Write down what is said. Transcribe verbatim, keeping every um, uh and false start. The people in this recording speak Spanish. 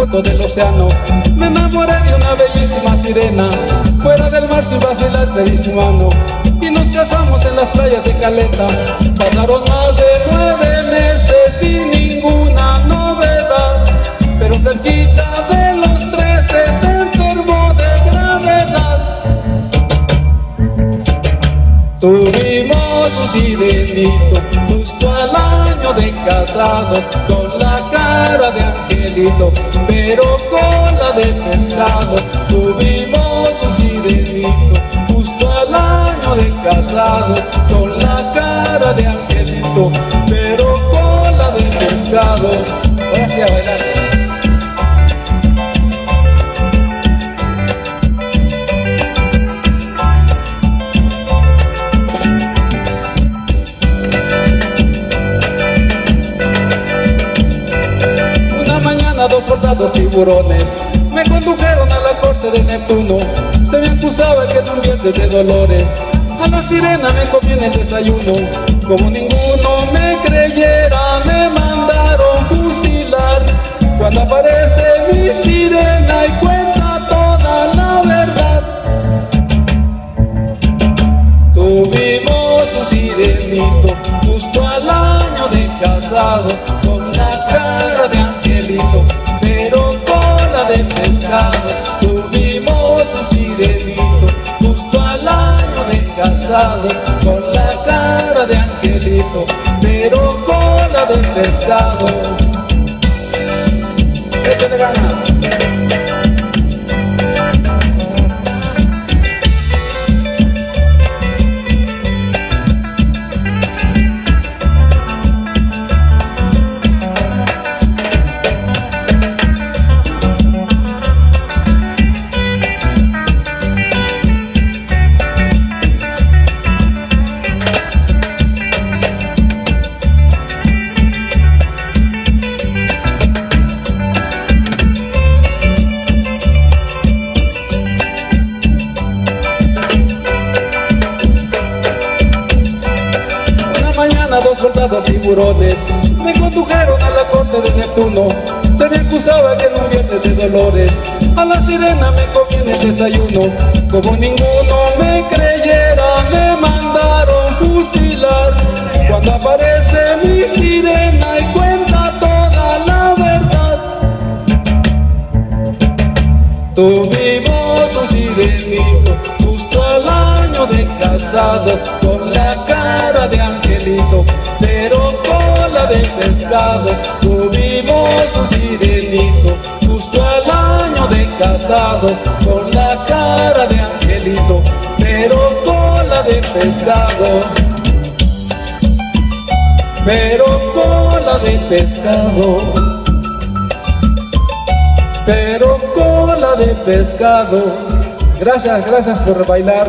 foto del océano. Me enamoré de una bellísima sirena, fuera del mar sin vacilar pedí su mano, y nos casamos en las playas de Caleta. Pasaron más de nueve meses sin ninguna novedad, pero cerquita de los trece se enfermó de gravedad. Tuvimos un sirenito justo al año de casados, con la cara de angelito pero cola de pescado. Tuvimos un sirenito justo al año de casados, con la cara de angelito pero cola de pescado. Ahora sí a bailar. Dos soldados tiburones me condujeron a la corte de Neptuno. Se me acusaba que en un viernes de dolores a la sirena me conviene el desayuno. Como ninguno me creyera, me mandaron fusilar. Cuando aparece mi sirena y cuenta toda la verdad. Tuvimos un sirenito justo al año de casados, con la cara de angelito pero cola de pescado. Tuvimos un sirenito justo al año de casados, con la cara de angelito pero cola de pescado. Échale ganas. Dos soldados tiburones me condujeron a la corte de Neptuno. Se me acusaba que en un viernes de dolores a la sirena me conviene el desayuno. Como ninguno me creyera, me mandaron fusilar. Cuando aparece mi sirena y cuenta toda la verdad. Tuvimos un sirenito justo al año de casados, con la cara de angelito pero cola de pescado. Tuvimos un sirenito justo al año de casados, con la cara de angelito pero cola de pescado. Pero cola de pescado, pero cola de pescado. Gracias, gracias por bailar.